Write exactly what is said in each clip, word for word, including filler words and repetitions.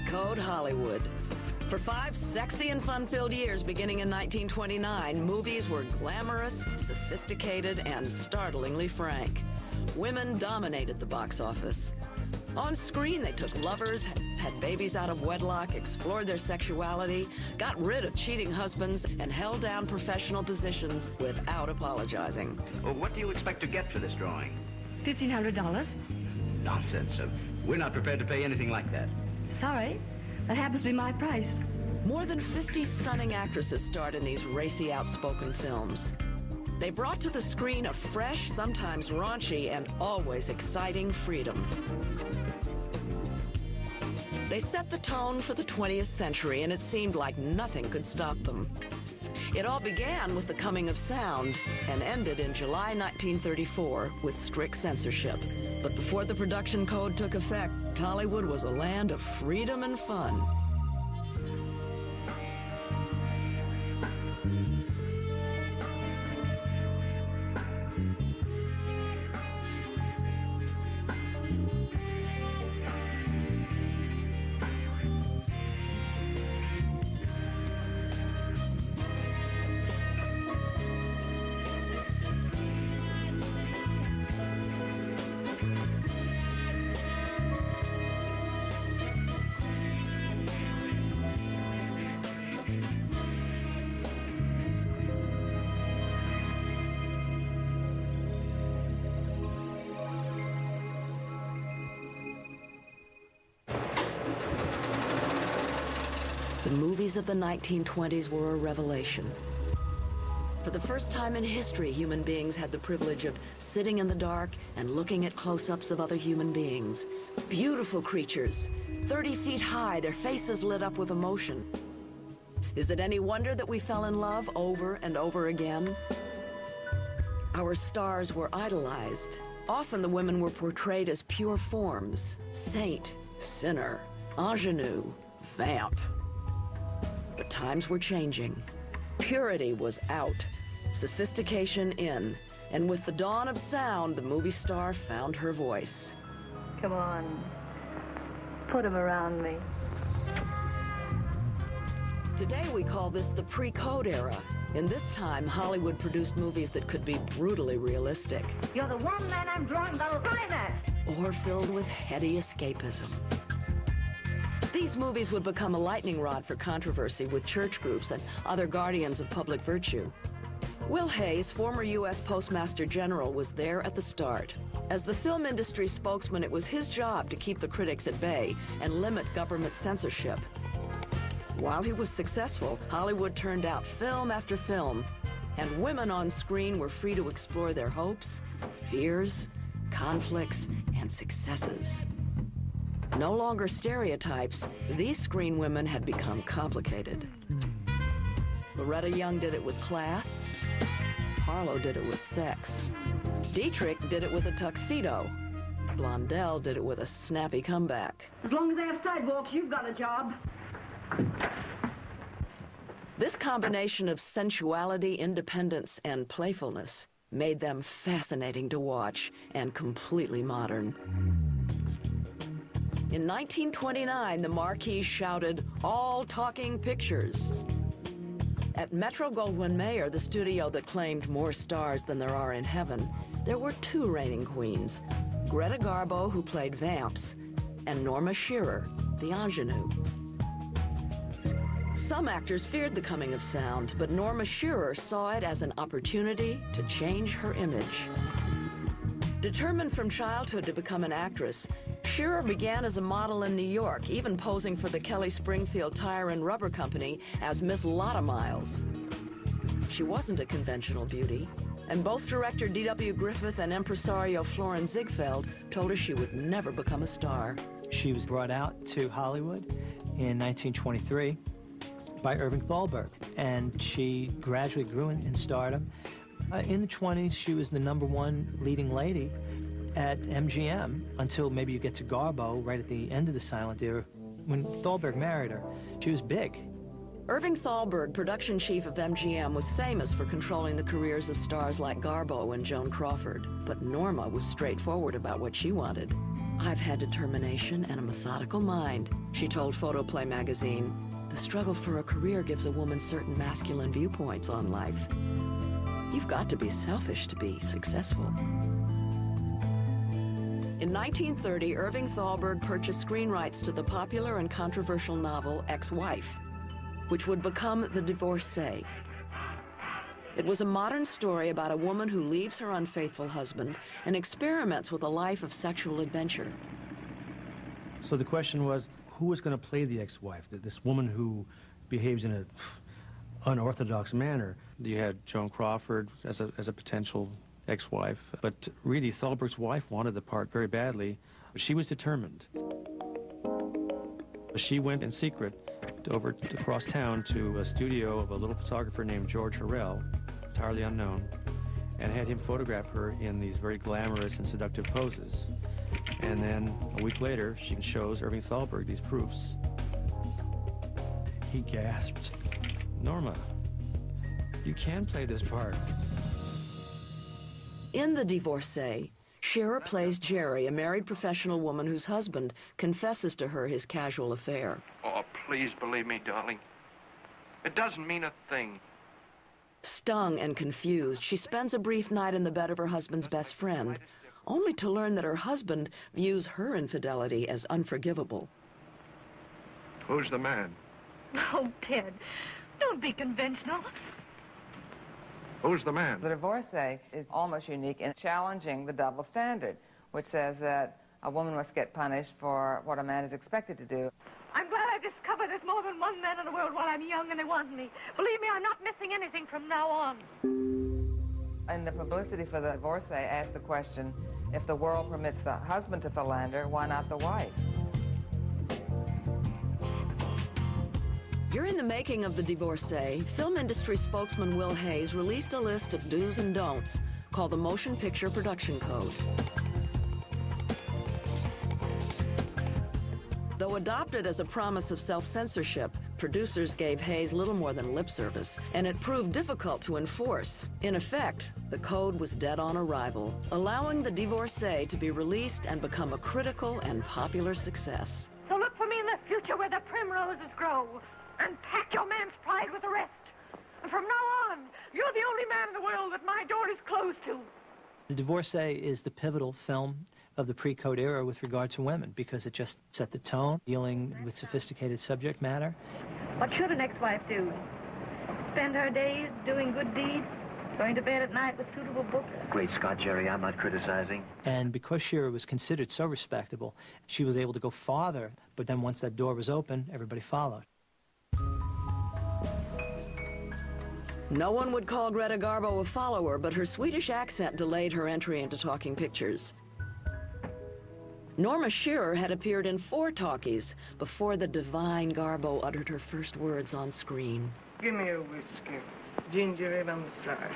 Precode Hollywood. For five sexy and fun-filled years beginning in nineteen twenty-nine, movies were glamorous, sophisticated, and startlingly frank. Women dominated the box office. On screen, they took lovers, had babies out of wedlock, explored their sexuality, got rid of cheating husbands, and held down professional positions without apologizing. Well, what do you expect to get for this drawing? fifteen hundred dollars. Nonsense. Uh, we're not prepared to pay anything like that. Sorry. That happens to be my price. More than fifty stunning actresses starred in these racy, outspoken films. They brought to the screen a fresh, sometimes raunchy, and always exciting freedom. They set the tone for the twentieth century, and it seemed like nothing could stop them. It all began with the coming of sound and ended in July nineteen thirty-four with strict censorship. But before the production code took effect, Hollywood was a land of freedom and fun. The movies of the nineteen twenties were a revelation. For the first time in history, human beings had the privilege of sitting in the dark and looking at close-ups of other human beings. Beautiful creatures, thirty feet high, their faces lit up with emotion. Is it any wonder that we fell in love over and over again? Our stars were idolized. Often the women were portrayed as pure forms: saint, sinner, ingenue, vamp. But times were changing. Purity was out, sophistication in, and with the dawn of sound, the movie star found her voice. Come on. Put him around me. Today we call this the pre-code era. In this time, Hollywood produced movies that could be brutally realistic. You're the one man I'm drawing about a climax. Or filled with heady escapism. These movies would become a lightning rod for controversy with church groups and other guardians of public virtue. Will Hayes, former U S Postmaster General, was there at the start. As the film industry spokesman, it was his job to keep the critics at bay and limit government censorship. While he was successful, Hollywood turned out film after film, and women on screen were free to explore their hopes, fears, conflicts, and successes. No longer stereotypes, these screen women had become complicated. Loretta Young did it with class. Harlow did it with sex. Dietrich did it with a tuxedo. Blondell did it with a snappy comeback. As long as they have sidewalks, you've got a job. This combination of sensuality, independence, and playfulness made them fascinating to watch and completely modern. In nineteen twenty-nine, the marquee shouted, "All talking pictures." At Metro-Goldwyn-Mayer, the studio that claimed more stars than there are in heaven, there were two reigning queens, Greta Garbo, who played Vamps, and Norma Shearer, the ingenue. Some actors feared the coming of sound, but Norma Shearer saw it as an opportunity to change her image. Determined from childhood to become an actress, Shearer began as a model in New York, even posing for the Kelly Springfield Tire and Rubber Company as Miss Lotta Miles. She wasn't a conventional beauty, and both director D W Griffith and impresario Florence Ziegfeld told her she would never become a star. She was brought out to Hollywood in nineteen twenty-three by Irving Thalberg, and she gradually grew in, in stardom. Uh, in the twenties, she was the number one leading lady at M G M until maybe you get to Garbo right at the end of the silent era. When Thalberg married her, she was big. Irving Thalberg, production chief of M G M, was famous for controlling the careers of stars like Garbo and Joan Crawford. But Norma was straightforward about what she wanted. "I've had determination and a methodical mind," she told Photoplay magazine. "The struggle for a career gives a woman certain masculine viewpoints on life. You've got to be selfish to be successful." In nineteen thirty, Irving Thalberg purchased screen rights to the popular and controversial novel Ex-Wife, which would become The Divorcee. It was a modern story about a woman who leaves her unfaithful husband and experiments with a life of sexual adventure. So the question was, who was going to play the ex-wife, this woman who behaves in an unorthodox manner? You had Joan Crawford as a, as a potential ex-wife, but really Thalberg's wife wanted the part very badly. She was determined. She went in secret over to, across town to a studio of a little photographer named George Harrell, entirely unknown, and had him photograph her in these very glamorous and seductive poses. And then a week later, she shows Irving Thalberg these proofs. He gasped. "Norma, you can play this part." In The Divorcee, Shearer plays Jerry, a married professional woman whose husband confesses to her his casual affair. "Oh, please believe me, darling. It doesn't mean a thing." Stung and confused, she spends a brief night in the bed of her husband's best friend, only to learn that her husband views her infidelity as unforgivable. Who's the man? Oh, Ted, don't be conventional. Who's the man? The Divorcee is almost unique in challenging the double standard, which says that a woman must get punished for what a man is expected to do. I'm glad I've discovered there's more than one man in the world while I'm young and they want me. Believe me, I'm not missing anything from now on. And the publicity for the Divorcee asked the question, if the world permits the husband to philander, why not the wife? During the making of The Divorcee, film industry spokesman Will Hayes released a list of do's and don'ts called the Motion Picture Production Code. Though adopted as a promise of self-censorship, producers gave Hayes little more than lip service, and it proved difficult to enforce. In effect, the code was dead on arrival, allowing The Divorcee to be released and become a critical and popular success. So look for me in the future where the primroses grow, and pack your man's pride with the rest. And from now on, you're the only man in the world that my door is closed to. The Divorcee is the pivotal film of the pre-code era with regard to women because it just set the tone, dealing with sophisticated subject matter. What should an ex-wife do? Spend her days doing good deeds, going to bed at night with suitable books? Great Scott, Jerry, I'm not criticizing. And because Shearer was considered so respectable, she was able to go farther, but then once that door was open, everybody followed. No one would call Greta Garbo a follower, but her Swedish accent delayed her entry into talking pictures. Norma Shearer had appeared in four talkies before the divine Garbo uttered her first words on screen. Give me a whiskey. Ginger ale on the side.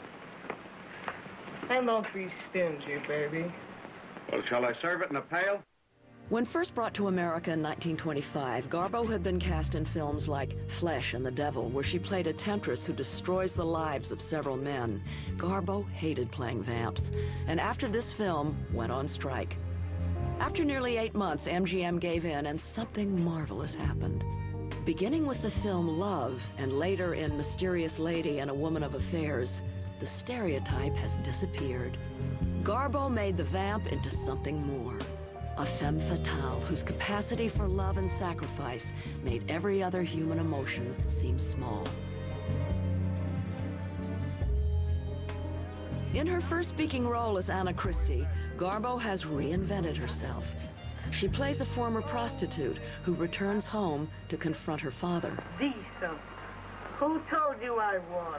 And don't be stingy, baby. Well, shall I serve it in a pail? When first brought to America in nineteen twenty-five, Garbo had been cast in films like Flesh and the Devil, where she played a temptress who destroys the lives of several men. Garbo hated playing vamps, and after this film, went on strike. After nearly eight months, M G M gave in, and something marvelous happened. Beginning with the film Love, and later in Mysterious Lady and A Woman of Affairs, the stereotype has disappeared. Garbo made the vamp into something more. A femme fatale whose capacity for love and sacrifice made every other human emotion seem small. In her first speaking role as Anna Christie, Garbo has reinvented herself. She plays a former prostitute who returns home to confront her father. Decent. Who told you I was?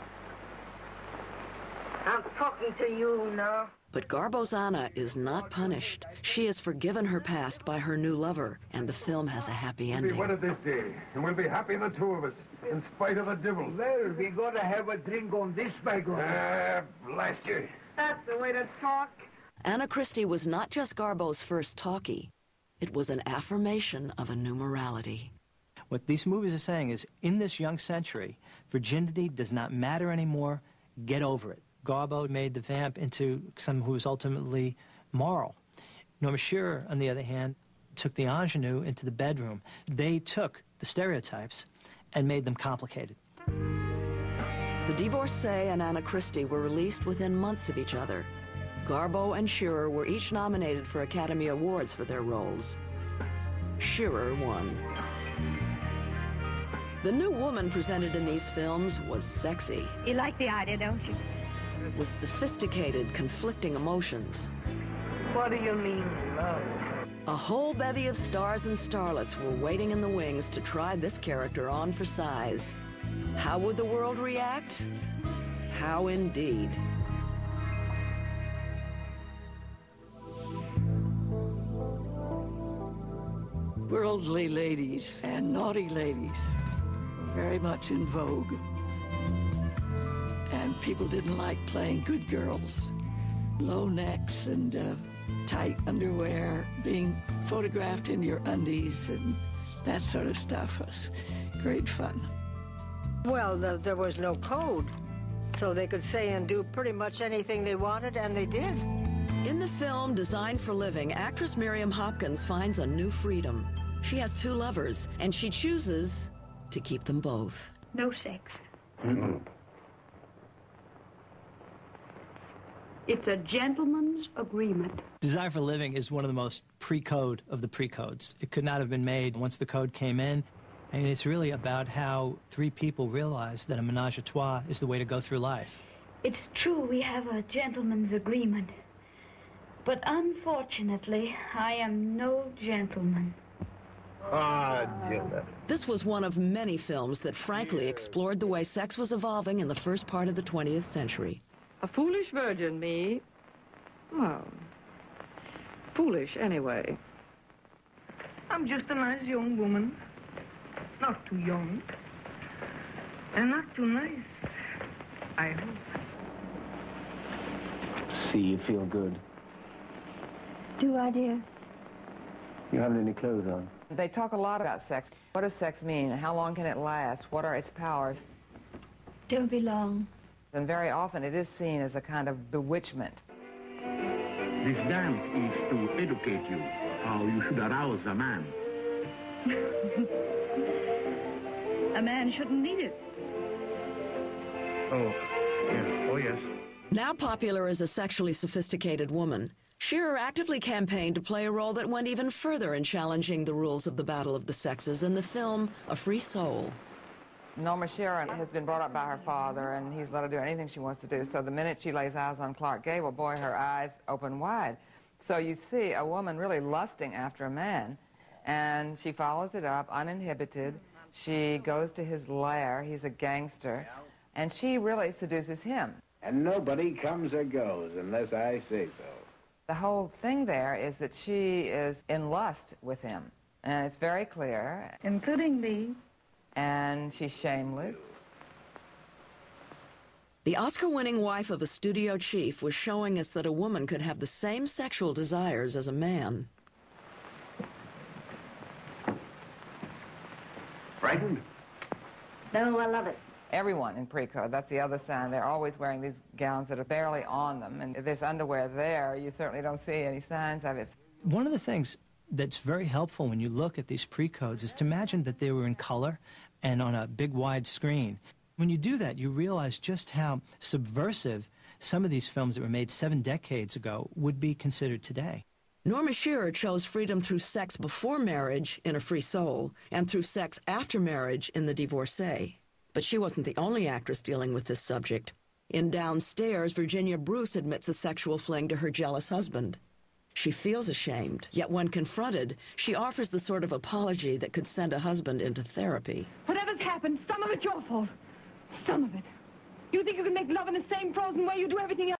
I'm talking to you now. But Garbo's Anna is not punished. She has forgiven her past by her new lover, and the film has a happy ending. We'll be wedded this day, and we'll be happy, the two of us, in spite of the devil. Well, we gotta have a drink on this background. Ah, blast you. That's the way to talk. Anna Christie was not just Garbo's first talkie. It was an affirmation of a new morality. What these movies are saying is, in this young century, virginity does not matter anymore. Get over it. Garbo made the vamp into someone who was ultimately moral. Norma Shearer, on the other hand, took the ingenue into the bedroom. They took the stereotypes and made them complicated. The divorcee and Anna Christie were released within months of each other. Garbo and Shearer were each nominated for Academy Awards for their roles. Shearer won. The new woman presented in these films was sexy. You like the idea, don't you? With sophisticated, conflicting emotions. What do you mean, love? A whole bevy of stars and starlets were waiting in the wings to try this character on for size. How would the world react? How indeed. Worldly ladies and naughty ladies were very much in vogue. And people didn't like playing good girls. Low necks and uh, tight underwear, being photographed in your undies and that sort of stuff was great fun. Well, the, there was no code, so they could say and do pretty much anything they wanted, and they did. In the film Designed for Living, actress Miriam Hopkins finds a new freedom. She has two lovers, and she chooses to keep them both. No sex. Mm-hmm. It's a gentleman's agreement. Designed for Living is one of the most pre-code of the pre-codes. It could not have been made once the code came in. I mean, it's really about how three people realize that a menage a trois is the way to go through life. It's true we have a gentleman's agreement. But unfortunately, I am no gentleman. Ah, Gilda. This was one of many films that frankly explored the way sex was evolving in the first part of the twentieth century. A foolish virgin, me? Well, foolish anyway. I'm just a nice young woman. Not too young. And not too nice, I hope. See, you feel good. Do I, dear? You haven't any clothes on. They talk a lot about sex. What does sex mean? How long can it last? What are its powers? Don't be long. And very often it is seen as a kind of bewitchment. This dance is to educate you how you should arouse a man. A man shouldn't need it. Oh, yes. Oh, yes. Now popular as a sexually sophisticated woman, Shearer actively campaigned to play a role that went even further in challenging the rules of the battle of the sexes in the film A Free Soul. Norma Shearer has been brought up by her father, and he's let her do anything she wants to do. So the minute she lays eyes on Clark Gable, boy, her eyes open wide. So you see a woman really lusting after a man, and she follows it up uninhibited. She goes to his lair. He's a gangster, and she really seduces him. And nobody comes or goes unless I say so. The whole thing there is that she is in lust with him, and it's very clear. Including me. And she's shameless. The Oscar-winning wife of a studio chief was showing us that a woman could have the same sexual desires as a man. Frightened? No, I love it. Everyone in pre-code, that's the other sign. They're always wearing these gowns that are barely on them. And if there's underwear there, you certainly don't see any signs of it. One of the things that's very helpful when you look at these pre-codes is to imagine that they were in color and on a big wide screen. When you do that, you realize just how subversive some of these films that were made seven decades ago would be considered today. Norma Shearer chose freedom through sex before marriage in A Free Soul and through sex after marriage in The Divorcee. But she wasn't the only actress dealing with this subject. In Downstairs, Virginia Bruce admits a sexual fling to her jealous husband. She feels ashamed, yet when confronted, she offers the sort of apology that could send a husband into therapy. Whatever's happened, some of it's your fault. Some of it. You think you can make love in the same frozen way you do everything else?